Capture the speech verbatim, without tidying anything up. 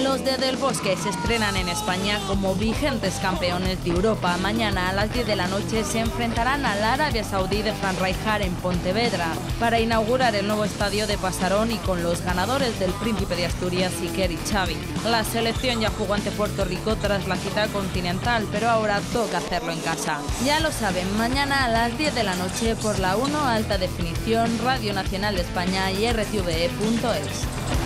Los de Del Bosque se estrenan en España como vigentes campeones de Europa. Mañana a las diez de la noche se enfrentarán al Arabia Saudí de Fran Rijkaard en Pontevedra para inaugurar el nuevo estadio de Pasarón y con los ganadores del Príncipe de Asturias, Iker y Xavi. La selección ya jugó ante Puerto Rico tras la cita continental, pero ahora toca hacerlo en casa. Ya lo saben, mañana a las diez de la noche por la uno Alta Definición, Radio Nacional de España y R T V E punto es.